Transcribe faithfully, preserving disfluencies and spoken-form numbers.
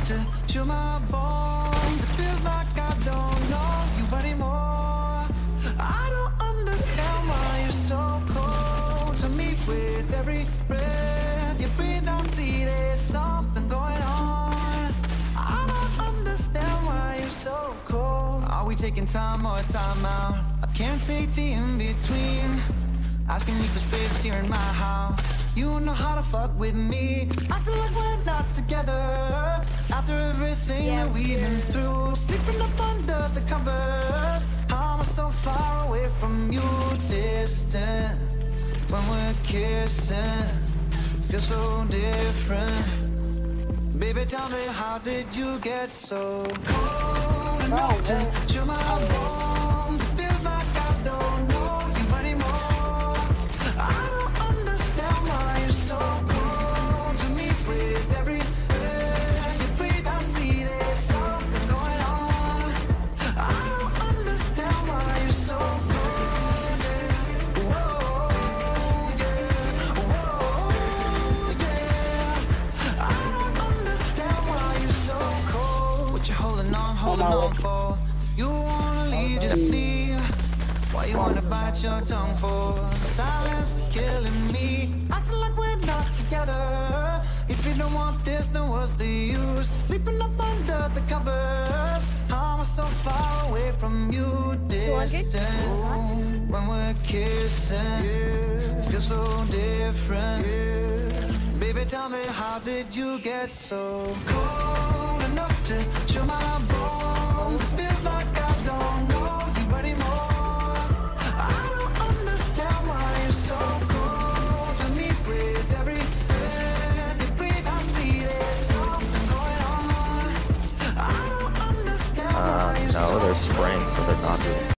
to chill my bones. It feels like I don't know you anymore. I don't understand why you're so cold to me. With every breath you breathe, I see there's something going on. I don't understand why you're so cold. Are we taking time or time out? I can't take the in-between. Asking me for space here in my house. You don't know how to fuck with me. Acting like we're not together. After everything Yeah, that we've been yeah. through. Sleeping up under the covers. How am I so far away from you? Distant when we're kissing. Feel so different. Baby, tell me, how did you get so cold enough to chill my bones? It feels like I don't know you anymore. I don't understand why you're so cold to me. With every breath you breathe, I see there's something going on. I don't understand why you're so cold, yeah. Whoa, yeah. Whoa, yeah. I don't understand why you're so cold. What you holding on, holding on for? You wanna leave, just leave. Why you wanna bite your tongue for? Silence is killing me. Acting like we're not together. If you don't want this, then what's the use? Sleeping up under the covers. How am I so far away from you? Distant when we're kissing. Feel so different. Baby, tell me, how did you get so cold enough to chill my bones? Feels like I don't know you anymore. I don't understand why you're so cold to me. With every breath you breathe, I see there's something going on. I don't understand why Uh, you're so no, they're spraying, so they're not doing